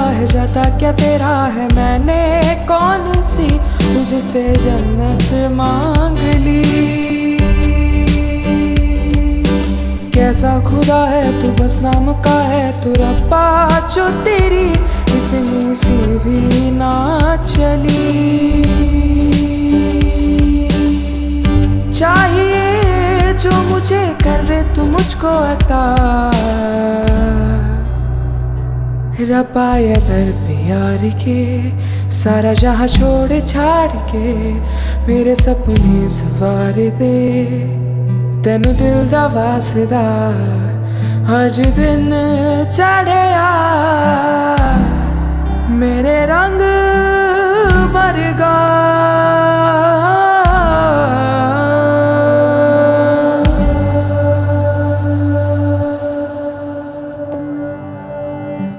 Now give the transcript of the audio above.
है जाता क्या तेरा है, मैंने कौन सी तुझसे जन्नत मांग ली। कैसा खुदा है तू बस नाम का है तू रब्बा, जो तेरी इतनी सी भी ना चली। चाहिए जो मुझे कर दे तू मुझको अता, रब्बा ये दर पे यार के सारा जहां छोड़ छाड़ के मेरे सपने सवार दे। तेनू दिल दा वासदा अज दिन चढ़िया, मेरे रंग वर्गा